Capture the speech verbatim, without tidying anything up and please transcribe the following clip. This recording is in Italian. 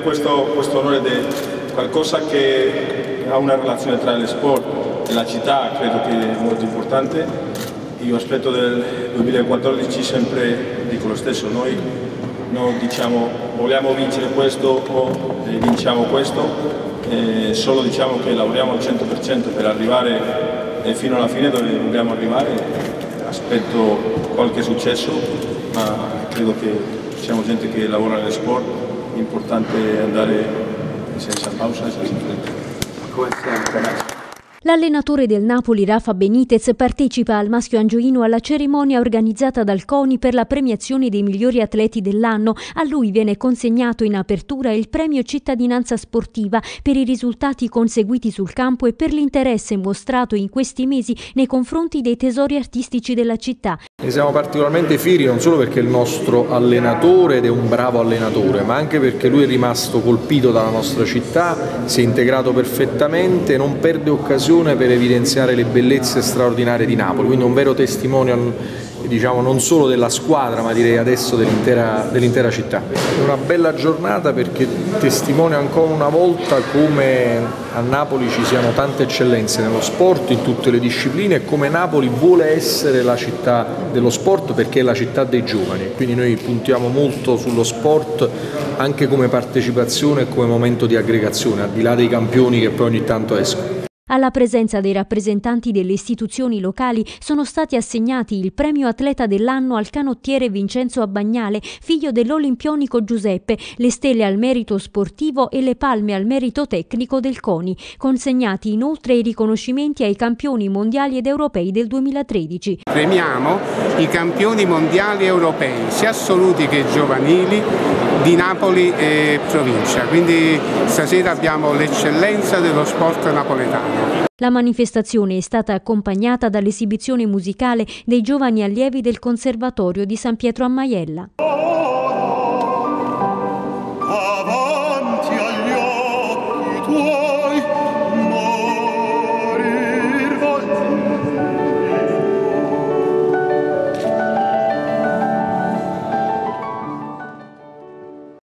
questo, questo onore di qualcosa che ha una relazione tra lo sport e la città, credo che è molto importante. Io aspetto del duemilaquattordici sempre dico lo stesso, noi non diciamo vogliamo vincere questo o vinciamo questo, eh, solo diciamo che lavoriamo al cento per cento per arrivare eh, fino alla fine dove dobbiamo arrivare. Aspetto qualche successo, ma credo che siamo gente che lavora nello sport, è importante andare senza pausa e senza fretta. L'allenatore del Napoli, Rafa Benitez, partecipa al maschio angioino alla cerimonia organizzata dal CONI per la premiazione dei migliori atleti dell'anno. A lui viene consegnato in apertura il premio Cittadinanza Sportiva per i risultati conseguiti sul campo e per l'interesse mostrato in questi mesi nei confronti dei tesori artistici della città. Ne siamo particolarmente fieri non solo perché è il nostro allenatore ed è un bravo allenatore, ma anche perché lui è rimasto colpito dalla nostra città, si è integrato perfettamente, non perde occasione per evidenziare le bellezze straordinarie di Napoli, quindi un vero testimonial, diciamo, non solo della squadra ma direi adesso dell'intera dell'intera città. È una bella giornata perché testimonia ancora una volta come a Napoli ci siano tante eccellenze nello sport, in tutte le discipline, e come Napoli vuole essere la città dello sport perché è la città dei giovani, quindi noi puntiamo molto sullo sport anche come partecipazione e come momento di aggregazione, al di là dei campioni che poi ogni tanto escono. Alla presenza dei rappresentanti delle istituzioni locali sono stati assegnati il premio atleta dell'anno al canottiere Vincenzo Abbagnale, figlio dell'olimpionico Giuseppe, le stelle al merito sportivo e le palme al merito tecnico del CONI. Consegnati inoltre i riconoscimenti ai campioni mondiali ed europei del duemilatredici. Premiamo i campioni mondiali europei, sia assoluti che giovanili, di Napoli e provincia, quindi stasera abbiamo l'eccellenza dello sport napoletano. La manifestazione è stata accompagnata dall'esibizione musicale dei giovani allievi del Conservatorio di San Pietro a Maiella.